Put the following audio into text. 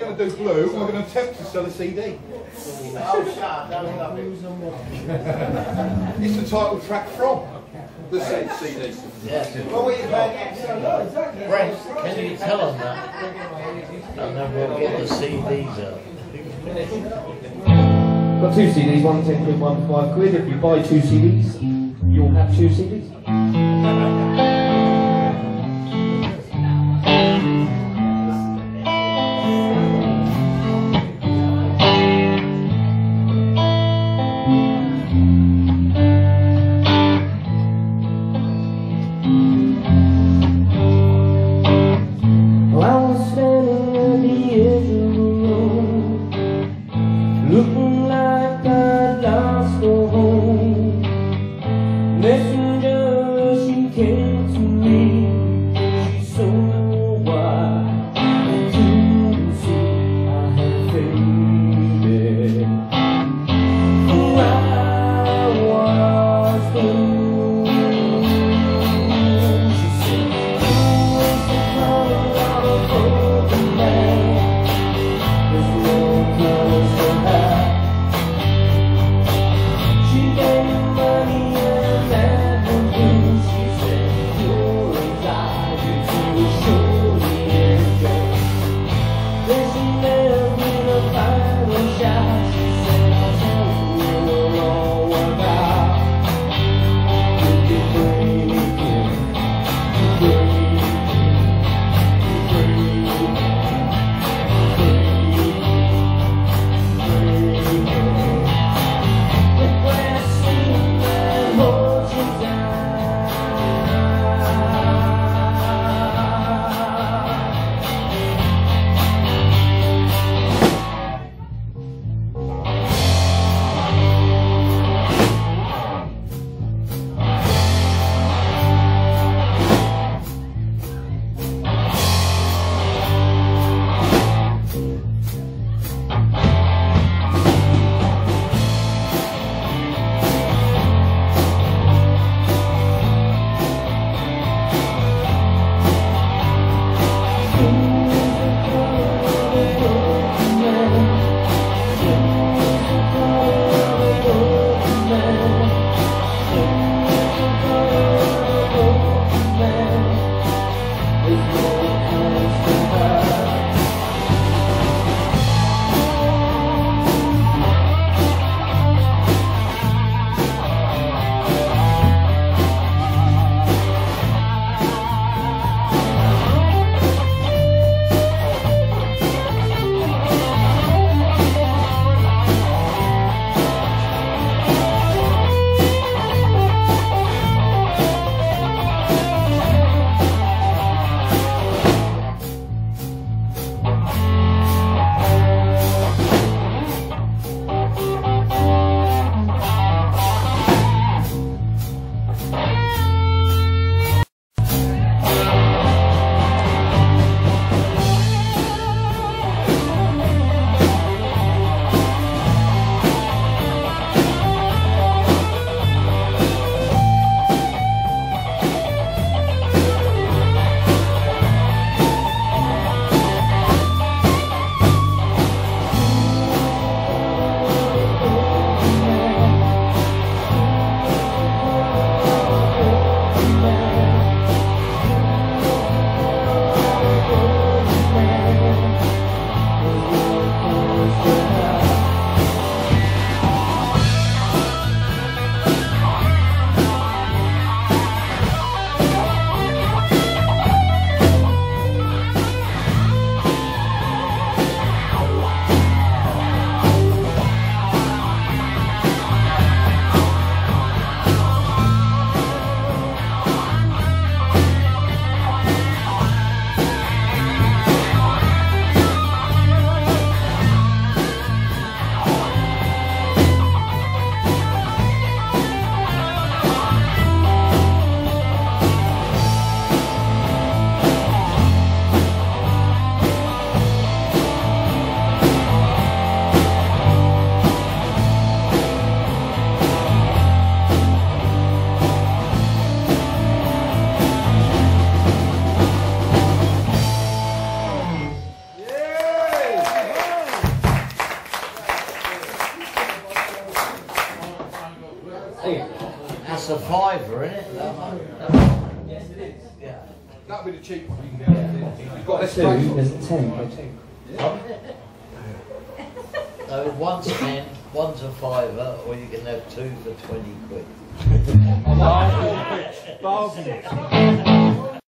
going to do blue, and we're going to attempt to sell a CD. Oh, shut up, love it. It's the title track from the said CD. Yes. What were you playing next? Brent, can you tell them that? And then we'll get the CDs out. Got 2 CDs, one 10 quid, one 5 quid. If you buy 2 CDs, you'll have 2 CDs. Looking like I'd lost the home. Messenger, she came to me. She so wide I couldn't see I had faded. Oh, I was blue. She said, "Who is the color of a broken man? There's no colors for her." She gave me money and everything. She said, "You're a fiver, isn't it? Yes, it is. Yeah. That'll be the cheap one. You've got less Two, space on. there's 10. So one's 10, one's a fiver, or you can have two for 20 quid. Bargain.